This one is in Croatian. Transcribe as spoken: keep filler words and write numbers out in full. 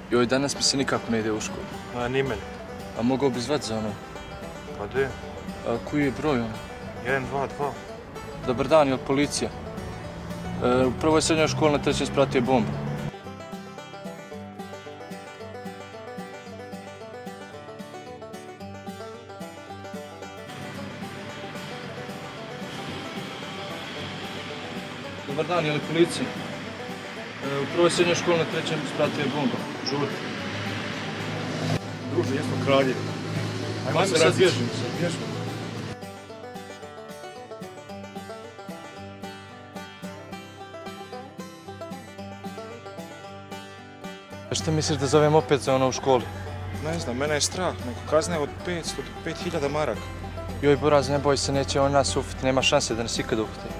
Joj, danas mi se nikako ne ide u školu. A, ni meni. A mogao bi zvati za ono? Pa gdje? A koji je broj ono? jedan, dva, dva. Dobar dan, je li policija? E, u prvoj srednjoj školi na trećem spratu je bomba. Dobar dan, je li policija? E, u prvoj srednjoj školi na trećem spratu je bomba. Žurite. Druže, jesmo kraljevi. Ajmo se sad bježimo, sad bježimo. Šta misliš da zovem opet za ono u školi? Ne znam, mene je strah. Neko kazne od petsto do pet hiljada maraka. Joj, Buraz, ne boj se, neće on nas ufiti, nema šanse da nas ikada uhvati.